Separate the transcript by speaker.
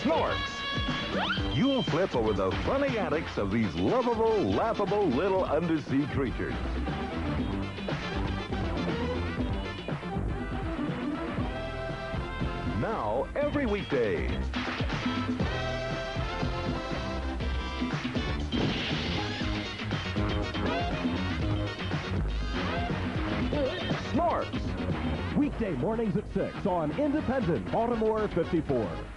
Speaker 1: Snorks. You'll flip over the funny antics of these lovable, laughable little undersea creatures. Now, every weekday.
Speaker 2: Snorks. Weekday mornings at 6 on Independent Baltimore 54.